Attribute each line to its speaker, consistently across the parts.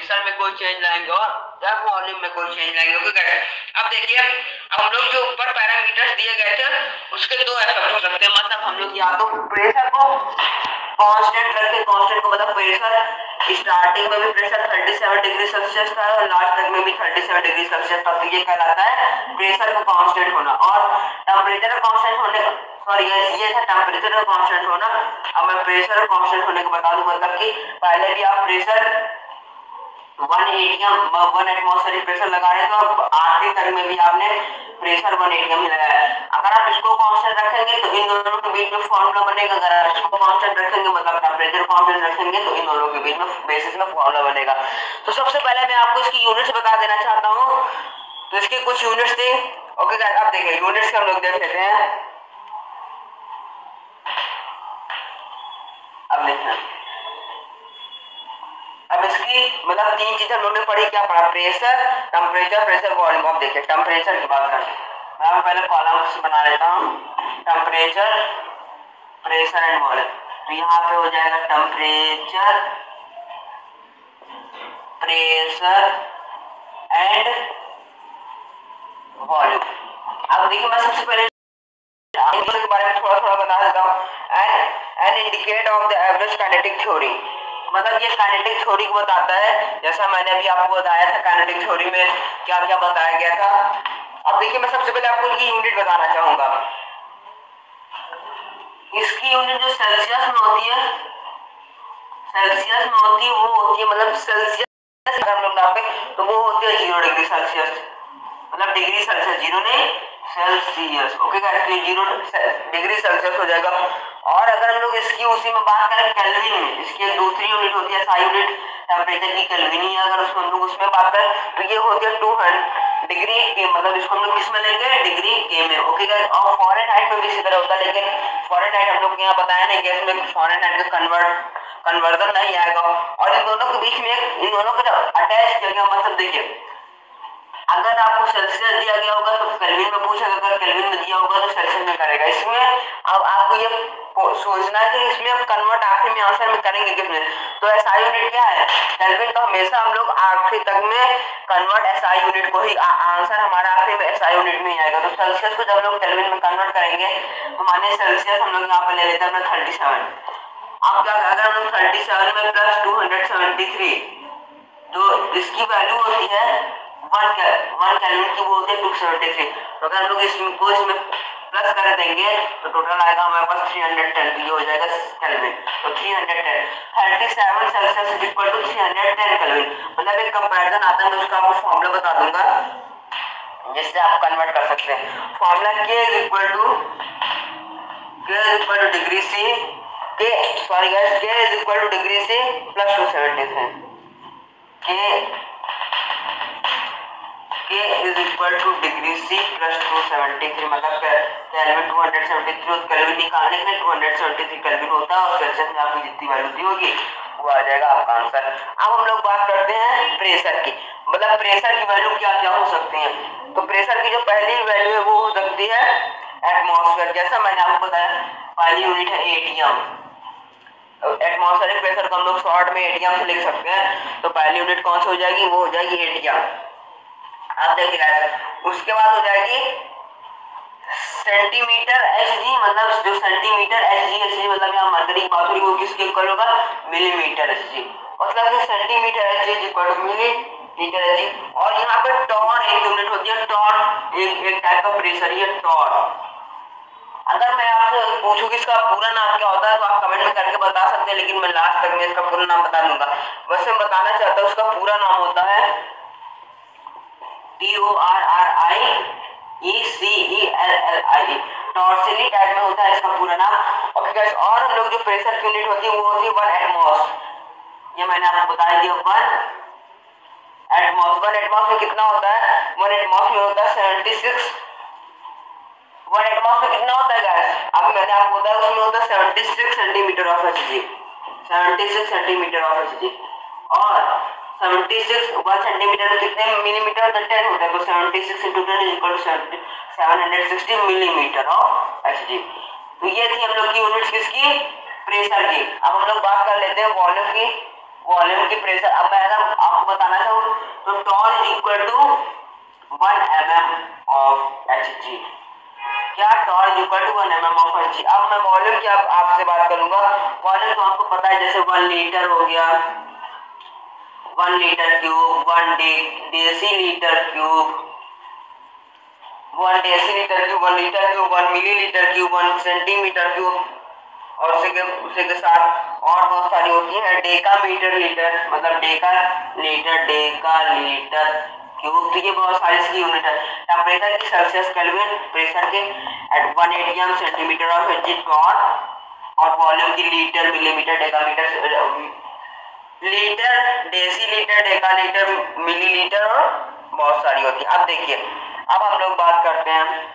Speaker 1: Pressure में कोई change लाएंगे और जब वॉल्यूम में कोई चेंज लाएंगे। ओके गाइस, अब देखिए अब हम लोग जो ऊपर पैरामीटर्स दिए गए थे उसके दो इफेक्ट हो सकते हैं। मतलब हम लोग या तो प्रेशर को कांस्टेंट रखें, कांस्टेंट को मतलब प्रेशर स्टार्टिंग में भी प्रेशर 37 डिग्री सेल्सियस था और लास्ट तक में भी 37 डिग्री सेल्सियस था, तो ये कहलाता है प्रेशर का कांस्टेंट होना। और टेम्परेचर का कांस्टेंट होने सॉरी ये था टेम्परेचर का कांस्टेंट होना। अब मैं प्रेशर कांस्टेंट होने को बता दूं, मतलब कि पहले भी आप प्रेशर 1 एटमॉस्फेरिक प्रेशर लगा रहे तो अब आखिरी तक में भी आपने प्रेशर 1 एटीएम ही लगाया। अगर आप इसको कांस्टेंट रखेंगे तो इन दोनों के बीच में फॉर्मूला बनेगा। अगर आप इसको कांस्टेंट रखेंगे मतलब टेम्परेचर कांस्टेंट रखेंगे तो इन दोनों के बीच में बेसिस में फॉर्मूला बनेगा। तो सबसे पहले मैं आपको इसकी यूनिट्स बता देना चाहता हूँ। तो इसके कुछ यूनिट्स थी। ओके गाइस, अब देखिए यूनिट्स हम लोग देख लेते हैं। अब देखिए अब इसकी मतलब तीन चीजें हम लोगों ने पढ़ी। क्या पढ़ा? Pressure, temperature, pressure, volume. अब देखिए टेम्परेचर की बात करें, मैं पहले कॉलम बना लेता हूँ टेम्परेचर, प्रेशर एंड वॉल्यूम। तो यहाँ पे हो जाएगा टेम्परेचर, प्रेशर एंड वॉल्यूम। अब देखिए मैं सबसे पहले के बारे में थोड़ा थोड़ा बता देता हूँ। An indicate of the average kinetic theory, मतलब ये काइनेटिक थ्योरी को बताता है। जैसा मैंने अभी आपको बताया था काइनेटिक थ्योरी में क्या क्या बताया गया था। अब देखिए मैं सबसे पहले आपको इनकी यूनिट बताना चाहूंगा। इसकी यूनिट जो सेल्सियस में होती है, सेल्सियस में होती है वो होती है मतलब सेल्सियस अगर हम लोग नापे तो वो होती है 0 डिग्री सेल्सियस, मतलब डिग्री सेल्सियस, 0 नहीं सेल्सियस। ओके गाइस, तो 0 डिग्री सेल्सियस हो जाएगा। और अगर हम लोग इसकी उसी में बात करें केल्विन में, इसकी एक दूसरी यूनिट होती है एसआई यूनिट, टेम्परेचर की केल्विन ही है। अगर उसमें हम लोग उसमें बात करें तो ये होती है 200 डिग्री के, मतलब इसको हम लोग किस में लेंगे? डिग्री के में। ओके गाइस, और फॉरेनहाइट में भी इसी तरह होता है, लेकिन फॉरेनहाइट हम लोग यहाँ बताया नहीं कि इसमें फॉरेनहाइट का कन्वर्जन नहीं आएगा। और इन दोनों के बीच में इन दोनों को जब अटैच किया गया, मतलब देखिए अगर आपको सेल्सियस दिया गया होगा तो केल्विन में पूछेगा, अगर केल्विन में दिया होगा तो सेल्सियस में करेगा। इसमें अब आपको ये सोचना है कि इसमें अब कन्वर्ट आखिर में आंसर में करेंगे किसमें। तो एसआई यूनिट क्या है? केल्विन। तो हमेशा हम लोग आखिरी तक में कन्वर्ट एसआई यूनिट को ही, आंसर हमारा आखिरी में एसआई यूनिट में ही आएगा। तो सेल्सियस को जब लोग केल्विन में कन्वर्ट करेंगे तो माने सेल्सियस हम लोग यहाँ पर ले लेते हैं अपना 37। अब क्या अगर हम लोग 37 में प्लस 273 जो इसकी वैल्यू होती है 1 केल्विन की, वो होती है 273। तो अगर हम लोग इसमें प्लस कर देंगे तो टोटल आएगा हमारे पास 310, ये हो जाएगा केल्विन। तो 310 37 Celsius is equal to 310 kelvin. मतलब एक कंपैरिजन आता है, मैं उसका आपको फॉर्मूला बता दूंगा जिससे आप कन्वर्ट कर सकते हैं। Formula K is equal to degree C K sorry guys K is equal to degree C plus 273। K is equal to degree C plus 273, मतलब केल्विन 273, केल्विन निकालने के लिए 273 केल्विन होता है और सेल्सियस में आपकी जितनी वैल्यू दी होगी वो आ जाएगा आपका आंसर। अब हम लोग बात करते हैं प्रेशर की, मतलब प्रेशर की वैल्यू क्या क्या हो सकती है। तो प्रेशर की जो पहली वैल्यू है वो हो सकती है एटमॉस्फेयर। जैसा मैंने आपको बताया पहली यूनिट है एटीएम। एटमॉस्फेरिक प्रेशर को हम लोग शॉर्ट में एटीएम से लिख सकते हैं। तो पहली यूनिट कौन सी हो जाएगी? वो हो जाएगी एटीएम। अब देखिएगा उसके बाद हो जाएगी सेंटीमीटर एचजी, मतलब जो सेंटीमीटर एचजी मतलब यहाँ मर्करी की बात हो रही है वो किसके इक्वल होगा? Millimetre Hg. मतलब कि centimetre Hg is equal to millimetre Hg. और यहाँ पे टॉर एक यूनिट होती है, टॉर एक टाइप का प्रेशर ही है टॉर। अगर मैं आपसे पूछूं कि इसका पूरा नाम क्या होता है तो आप कमेंट में करके बता सकते हैं, लेकिन मैं लास्ट तक में इसका पूरा नाम बता दूंगा। वैसे मैं बताना चाहता हूँ उसका पूरा नाम होता है TORRIECELLIE, टॉर्सिली टाइप में होता है इसका पूरा नाम। ओके गाइस, और हम लोग जो प्रेशर की यूनिट होती है वो होती है 1 एटमॉस। ये मैंने आपको बता दिया 1 एटमॉस। 1 एटमॉस में कितना होता है? 1 एटमॉस में होता है 76। 1 एटमॉस में कितना होता है गाइस? अब मैंने आपको बताया उसमें होता है 76 centimetre of Hg, 76 centimetre of Hg. और 76 1 सेंटीमीटर में कितने मिलीमीटर? 10 होता है। तो 76 into 10 is equal to 760 millimetre of Hg. तो ये थी हम लोग की यूनिट्स किसकी? प्रेशर की। अब हम लोग बात कर लेते हैं वॉल्यूम की। वॉल्यूम की प्रेशर, अब मैं आपको बता तो torr is equal to 1 mm of Hg। क्या torr is equal to 1 mm of Hg। अब मैं वॉल्यूम की आपसे बात करूंगा। वॉल्यूम तो आपको पता है, जैसे 1 लीटर हो गया, 1 litre cube, 1 decilitre cube, 1 decilitre cube, 1 litre cube, 1 millilitre cube, 1 centimetre cube, और उसी के साथ और बहुत सारी होती है। डेकामीटर लीटर मतलब डेका लीटर क्यूब, तो ये बहुत सारी इसकी यूनिट है। टेम्परेचर की सेल्सियस केल्विन, प्रेशर के at 180 M centimetre of Hg torr, और वॉल्यूम की litre, millimetre, decametre, litre, decilitre, decalitre, millilitre और बहुत सारी होती है। अब देखिए, अब हम लोग बात करते हैं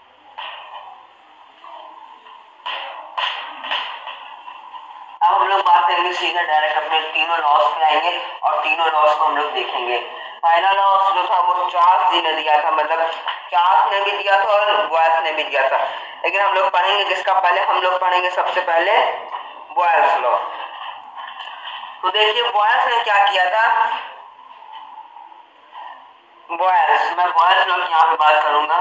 Speaker 1: बात करेंगे सीधा डायरेक्ट अपने तीनों लॉस पे आएंगे और तीनों लॉस को हम लोग देखेंगे। पहला लॉस जो था वो चार्ल्स जी ने दिया था, मतलब चार्ल्स ने भी दिया था और बॉयल्स ने भी दिया था, लेकिन हम लोग पढ़ेंगे किसका पहले, हम लोग पढ़ेंगे सबसे पहले बॉयल्स लॉ। तो देखिए बॉयल्स ने क्या किया था, मैं बॉयल्स लॉ की यहाँ पे बात करूंगा।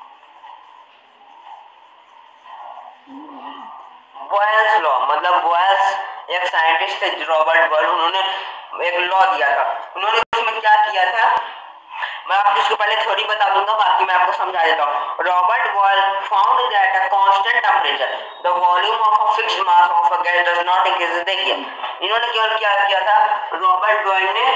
Speaker 1: बॉयल्स लॉ मतलब बॉयल्स एक साइंटिस्ट थे रॉबर्ट बॉयल, उन्होंने एक लॉ दिया था। उन्होंने उसमें क्या किया था, मैं आपको इसको पहले थ्योरी बता दूंगा, बाकी मैं आपको समझा देता हूँ। Robert Boyle found that a constant temperature the volume of a fixed mass of a gas does not increase. देखिए इन्होंने केवल क्या किया था, रॉबर्ट बॉयल ने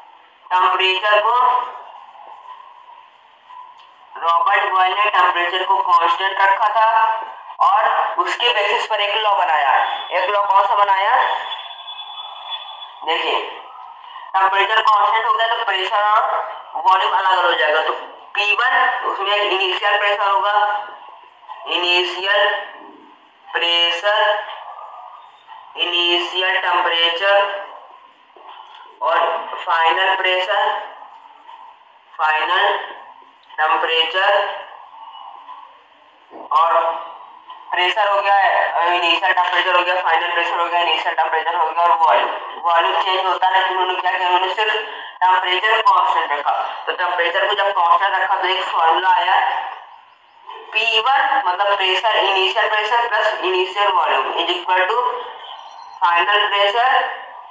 Speaker 1: टेम्परेचर को कांस्टेंट रखा था और उसके बेसिस पर एक लॉ बनाया। एक लॉ कौन सा बनाया, देखिए टेम्परेचर कांस्टेंट हो गया तो प्रेशर और वॉल्यूम अलग अलग हो जाएगा। तो P1 उसमें इनिशियल प्रेशर होगा, इनिशियल प्रेशर, इनिशियल टेम्परेचर और फाइनल प्रेशर, फाइनल टेम्परेचर और प्रेशर हो गया, इनिशियल टेम्परेचर हो गया, फाइनल प्रेशर हो गया, इनिशियल टेम्परेचर हो गया, और वॉल्यूम चेंज होता है, लेकिन उन्होंने क्या किया, उन्होंने सिर्फ टेम्परेचर कांस्टेंट रखा। तो टेम्परेचर को जब कांस्टेंट रखा तो एक फॉर्मूला आया, P1 मतलब pressure, initial pressure plus initial volume is equal to final pressure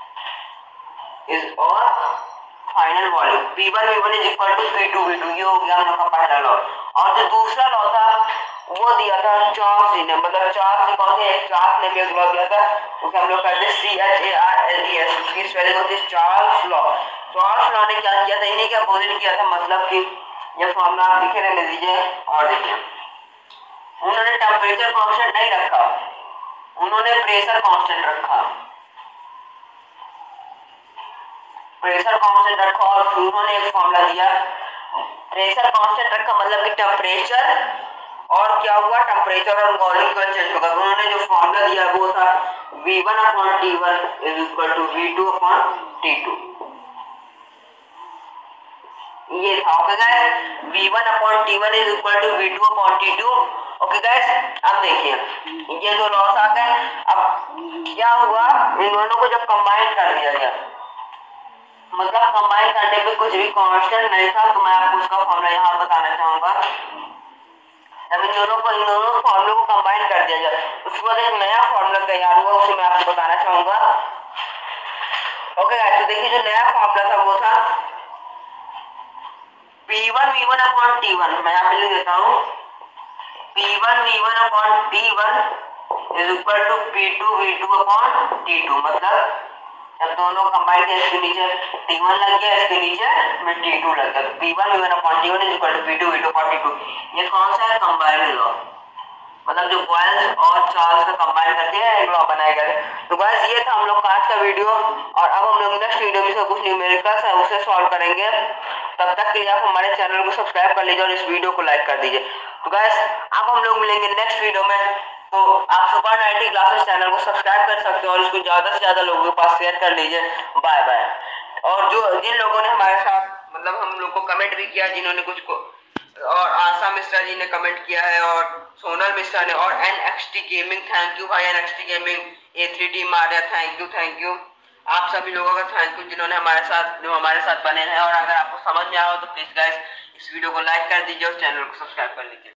Speaker 1: is और final volume. P1 V1 is equal to P2 V2। ये हो गया हम लोग का पहला लॉ। और जो दूसरा लॉ था वो दिया था चार्ल्स जी ने, मतलब चार्ल्स जी कौन थे, चार्ल्स ने भी एक लॉ दिया था, उसे हम लोग कहते हैं CHARLES, उसकी स्पेलिंग होती है चार्ल्स लॉ। चार्ल्स लॉ ने क्या किया था, इन्हीं के अपोजिट किया था, मतलब कि ये फॉर्मूला आप लिखे रहने दीजिए और देखिए, उन्होंने टेम्परेचर कांस्टेंट नहीं रखा, उन्होंने प्रेशर कांस्टेंट रखा, प्रेशर कांस्टेंट रखा और फिर उन्होंने एक फॉर्मूला दिया। प्रेशर कांस्टेंट रखा मतलब कि टेम्परेचर और क्या हुआ, टेम्परेचर और वॉल्यूम का चेंज होगा। तो उन्होंने जो फॉर्मूला दिया वो था V1/T1 is equal to V2/T2। ये था okay guys, V1/T1 is equal to V2/T2। Okay guys, अब देखिए ये दो लॉस आ गए। अब क्या हुआ, इन दोनों को जब कंबाइन कर दिया गया, मतलब कंबाइन करने पे कुछ भी कांस्टेंट नहीं था, तो मैं आपको उसका फॉर्मूला यहाँ बताना चाहूंगा। जब इन दोनों फॉर्मूले को कंबाइन कर दिया जाए उसके बाद एक नया फॉर्मूला तैयार हुआ, उसे मैं आपको बताना चाहूंगा। ओके गाइस, तो देखिए जो नया फॉर्मूला था वो था P1 V1/T1। मैं यहाँ पे लिख देता हूँ, P1 V1/T1 is equal to P2 V2/T2। मतलब जब दोनों कंबाइन किया, इसके नीचे T1 लग गया, इसके नीचे में T2 लग गया, तो P1 V1/T1 is equal to P2 V2/T2। ये कौन सा है, कंबाइंड लॉ, मतलब जो बॉयल्स और चार्ल्स का कंबाइन करके एक लॉ बनाया गया है। तो गाइस ये था हम लोग का आज का वीडियो, और अब हम लोग नेक्स्ट वीडियो में कुछ न्यूमेरिकल्स है उसे सॉल्व करेंगे। तब तक के लिए आप हमारे चैनल को सब्सक्राइब कर लीजिए और इस वीडियो को लाइक कर दीजिए। तो गाइस अब हम लोग मिलेंगे नेक्स्ट वीडियो में, तो आप सुपर 90 क्लासेस चैनल को सब्सक्राइब कर सकते हो और इसको ज़्यादा से ज़्यादा लोगों के पास शेयर कर लीजिए। Bye bye. और जो जिन लोगों ने हमारे साथ मतलब हम लोग को कमेंट भी किया, जिन्होंने कुछ को, और आशा मिश्रा जी ने कमेंट किया है और सोनल मिश्रा ने, और NXT गेमिंग, थैंक यू भाई NXT गेमिंग, A3 टीम आ रहा, थैंक यू। आप सभी लोगों का थैंक यू जिन्होंने हमारे साथ बने हैं। और अगर आपको समझ में आया हो तो प्लीज गाइस इस वीडियो को लाइक कर दीजिए और चैनल को सब्सक्राइब कर लीजिए।